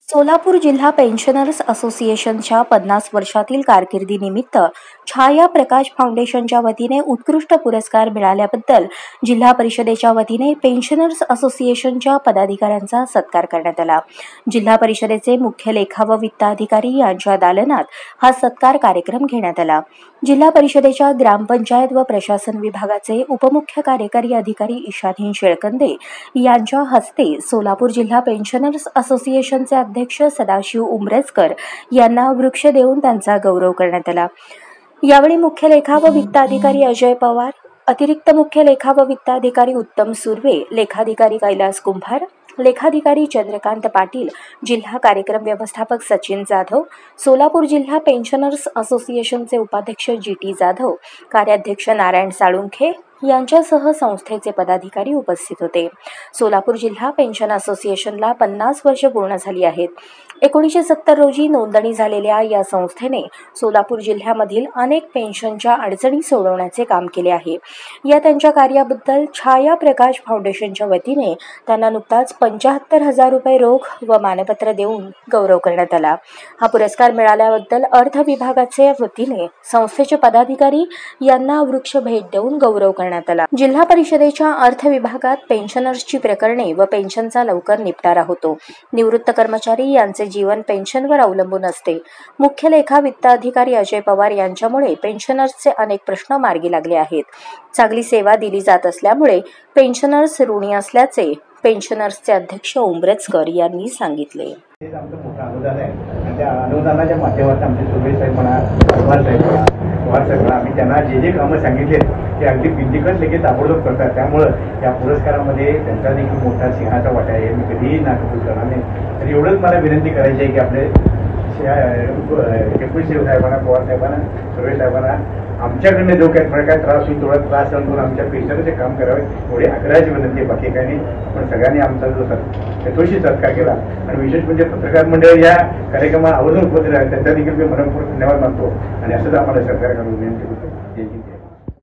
सोलापूर जिल्हा पेन्शनर्स असोसिएशनच्या 50 वर्षातील कारकिर्दीनिमित्त छाया प्रकाश फाउंडेशनच्या वतीने उत्कृष्ट पुरस्कार मिळाल्याबद्दल जिल्हा परिषदेच्या वतीने पेन्शनर्स असोसिएशनच्या पदाधिकाऱ्यांचा सत्कार करण्यात आला। जिल्हा परिषदेचे मुख्य लेखा व वित्त अधिकारी यांच्या दालनात हा सत्कार कार्यक्रम घेण्यात आला। जिल्हा परिषदेच्या ग्रामपंचायत व प्रशासन विभागाचे उपमुख्य कार्यकारी अधिकारी इशाधीन शेळकंदे यांच्या हस्ते सोलापूर जिल्हा पेन्शनर्स असोसिएशनचे अध्यक्ष सदाशिव उमरेजकर यांना वृक्ष देऊन त्यांचा गौरव करण्यात आला। यावेळी मुख्य लेखा व वित्त अधिकारी अजय पवार, अतिरिक्त मुख्य लेखा व वित्त अधिकारी उत्तम सुर्वे, लेखाधिकारी कैलास कुंभार, लेखाधिकारी चंद्रकांत पाटील, जिल्हा कार्यक्रम व्यवस्थापक सचिन जाधव, सोलापूर जिल्हा पेन्शनर्स असोसिएशनचे उपाध्यक्ष GT जाधव, कार्याध्यक्ष नारायण साळुंखे यांच्यासह संस्थेचे पदाधिकारी उपस्थित होते। सोलापूर जिल्हा पेन्शन असोसिएशनला 50 वर्ष पूर्ण झाली आहेत। 1970 रोजी नोंदणी झालेल्या या संस्थेने सोलापूर जिल्ह्यामधील अनेक पेन्शनच्या अडचणी सोडवण्याचे काम केले आहे। या त्यांच्या कार्याबद्दल छाया प्रकाश फाउंडेशनच्या वतीने त्यांना नुकताच 75,000 रुपये रोख व मानपत्र देऊन गौरव करण्यात आला। हा पुरस्कार मिळाल्याबद्दल अर्थ विभागाचे वतीने संस्थेचे पदाधिकारी यांना वृक्ष भेट देऊन गौरव करण्यात आला। जिल्हा परिषदेच्या अर्थ विभागात पेन्शनर्सची प्रकरणे व पेन्शनचा लवकर निपटारा होतो। निवृत्त कर्मचारी यांचे जीवन पेन्शनवर अवलंबून असते। मुख्य लेखा वित्त अधिकारी अजय पवार यांच्यामुळे पेन्शनर्सचे अनेक प्रश्न मार्गी लागले आहेत। चांगली सेवा दिली जात असल्यामुळे पेन्शनर्स ऋणी असल्याचे पेन्शनर्सचे अध्यक्ष उमरेजकर यांनी सांगितले। अनुदानाच्या माध्यमातून आमचे सुबे साहेब म्हणा, पवार साहेब आम्ही त्यांना जे कामं सांगितले ते अगदी बिंदिकन लगेच ताबडतोब करतात। त्यामुळं या पुरस्कारामध्ये त्यांचा देखील मोठा सिंहाचा वाटा आहे। मी कधीही नाकबूल करणार नाही। तर एवढंच मला विनंती करायची आहे की आपले डेप्युटी साहेबांना, पवार साहेबांना, सुर्वे साहेबांना आमच्याकडनं जो काही त्रास होईल तेवढा त्रास सहन करून आमच्या पेन्शनचे काम करावे एवढी आग्रहाची विनंती आहे। बाकी काही नाही। पण सगळ्यांनी आमचा जो यथोचित सत्कार केला आणि विशेष म्हणजे पत्रकार मंडळ या कार्यक्रमात आवर्जून उपस्थित आहे त्यांचा देखील मी मनपूर्वक धन्यवाद मानतो आणि असंच आम्हाला सरकार करून विनंती करतो।